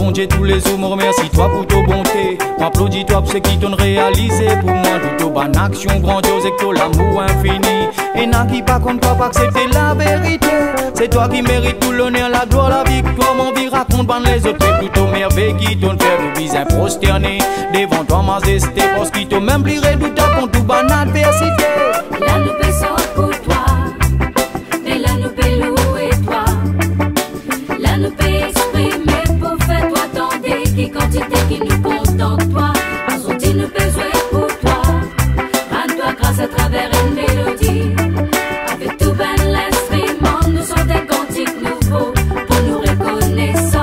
bon Dieu tous les jours, me remercie toi pour ta bonté. M'applaudis toi pour ce qui t'ont réalisé pour moi. Toute bonne action grandiose et que l'amour infini. Et n'a qui pas comme toi pour accepter la vérité. C'est toi qui mérites tout l'honneur, la gloire, la victoire. Mon vie raconte ban les autres, et plutôt merveille qui t'ont fait le visage prosterné devant toi majesté. Parce qu'il t'a même plus redoutable contre toute bonne adversité. La nous baissons pour toi, mais la nous peut louer toi. La nous peut exprimer pour faire toi tendre qui quantité qui nous contente toi. En son dit nous peut jouer pour toi. Rends-toi grâce à travers une mélodie. Avec tout ben l'instrument, nous sommes des cantiques nouveaux pour nous reconnaissance.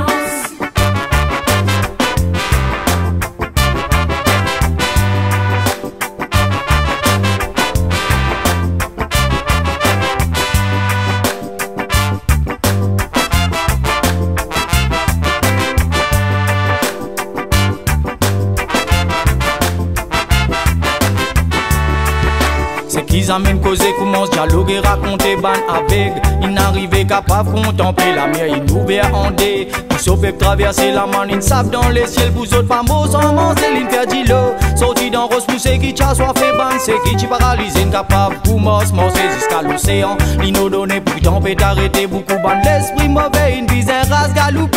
C'est qu'ils amènent causer, commence dialoguer, raconter ban avec. Ils n'arrivent capable contempler la mer, ils nous verront en dé. Pour sauver traverser la manne, ils savent dans les ciels. Vous autres pas mots sans manger, ils perdent l'eau. Sorti dans Rose, c'est qui t'a soit fait ban, c'est qui t'y paralysé, incapable pour morcer jusqu'à l'océan. Ils nous donnent pour que t'en peut arrêter beaucoup ban. L'esprit mauvais, une bise, un race galoupé.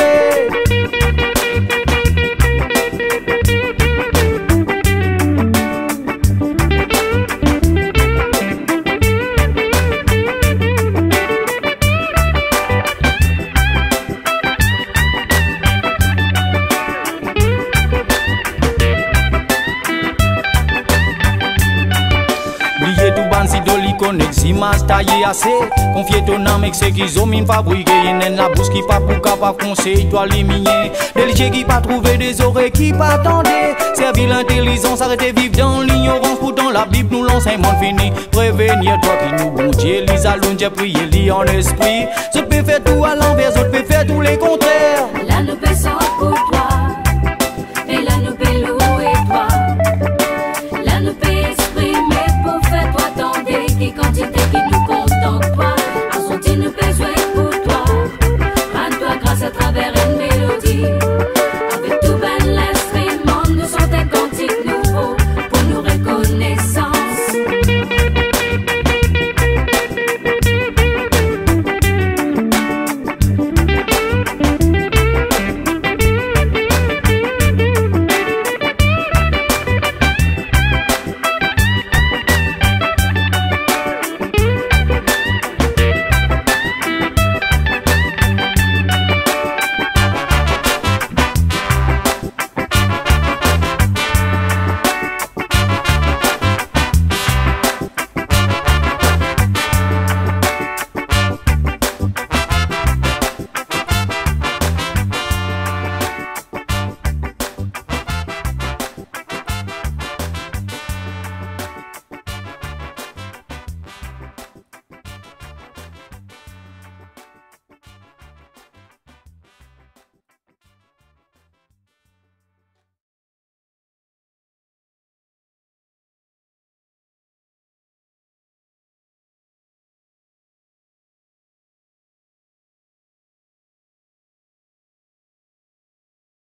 Si doli connect, si mas taillé assez. Confier ton âme avec ce qu'ils ont mis fabriqué. Y'en la bouche qui pas pour capable conseil, toi les miens. Des qui pas trouvé des oreilles qui pas attendaient. Servir l'intelligence, arrêter vivre dans l'ignorance. Pourtant la Bible nous l'enseigne, monde fini. Prévenir toi qui nous bon Dieu, les allons, j'ai prié, lis en esprit. Je peux faire tout à l'envers, je peux faire tous les contraires.